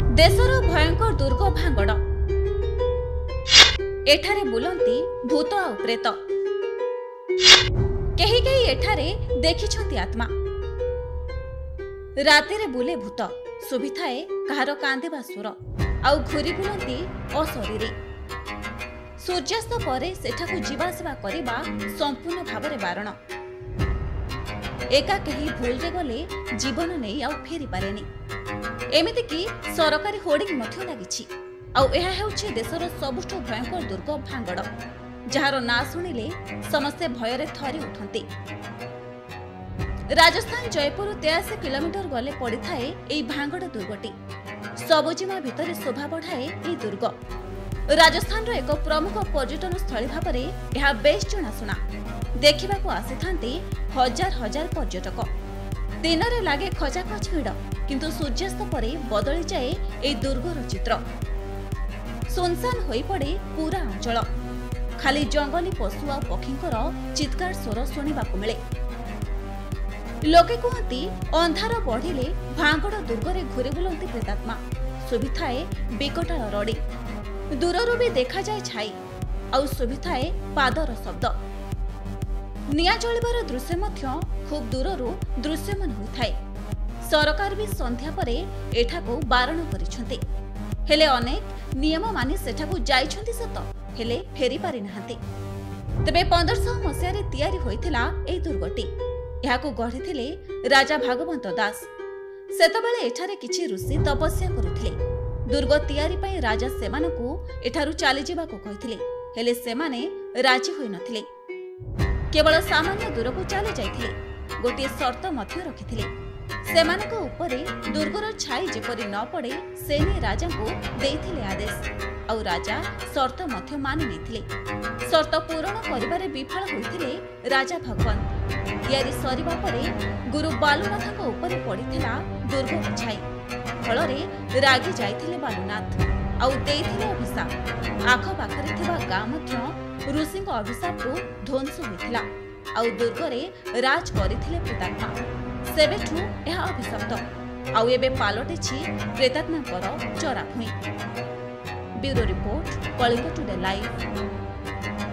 देशर भयंकर दुर्ग भांगड़ एठारे बुलंती भूत आ प्रेत केही केही एठारे देखिछंती आत्मा रातिरे बुले भूत सुभिथाए कहार कांदिबा स्वर आउ घुरी बुलंती अशरीरी सूर्यास्त परे सेठाकु जीवासवा करिबा संपूर्ण भावरे बारण एका केही भूलरे गले जीवन नहीं आउ फेरी पारेनी एमिति कि सरकारी होर्डिंग मध्य लागिछि आउ एहा हेउछि देशर सबुठ भयंकर दुर्ग भांगड़ जार ना शुणिले समस्ते भयरे थरी उठंती। राजस्थान जयपुर 83 किलोमीटर गले पड़ी थाए एई भांगड़ दुर्गटी सबुजिमा भितरे शोभा बढ़ाए एई दुर्ग राजस्थान रो एक प्रमुख पर्यटन स्थली भाबरे एहा बेस जनाशुना देखिबाकू आसिथांती हजार हजार पर्यटक दिन रे लागे खचाखच भिड़ किंतु सूर्यास्त परे बदली जाए एई दुर्गर चित्र सुनसान होई पड़े पूरा अंचल खाली जंगली पशु आ पक्षींकर चित्कार स्वर शुणिबाकू मिले लोके कहती अंधार बढ़िले भांगड़ दुर्गरे घुरी बुलंती प्रेतात्मा सुभिथाए बिकटाल रड़ी दूररू भी देखा जाए छाई आउ सुभिथाए पादर शब्द निया जलिबार दृश्य मध्य खूब दूररू दृश्यमान होइथाए सरकार भी संध्या परे एठाकू बारण करिसंती हेले अनेक नियम मानि सेठाकू जाइछंती सत हेले फेरी पारि नाहंती। तबे 1500 मसिया रे तयारी होइथिला एई दुर्गटी याकू गढ़िथिले राजा भागवंत दास सेतबेले एठारे किछि ऋषि तपस्या करुथिले दुर्ग तयारी पई राजा सेमानकू एठारु चली जिबाकू कहिथिले हेले सेमाने राजी होई नथिले केवल सामान्य दूरकू चली जाइथिले गोटे शर्त मध्य रखिथिले सेमानक उपरे दुर्गर छाई जेपरि न पड़े सेने राजा को देइथिले आदेश आउ राजा शर्त मध्य मानि नेथिले शर्त पूर्ण करिबारे विफल होइथिले राजा भगवंत यारी सरिबा परे गुरु बालुनाथक उपरे पड़िथिला दुर्ग छाई फलरे रागी जाइथिले बालुनाथ आउ देइथिले अभिशाप आख पाखरे थिबा गाँ मध्य ऋषिंक अभिशाप को ध्वंस होइथिला आउ दुर्गरे राज करिथिले प्रेतात्मा सेबेठू यह अभिशप्त आउ एबे पालटिछि प्रेतात्मांकर चराभूमि। Bureau report Kalinga today live.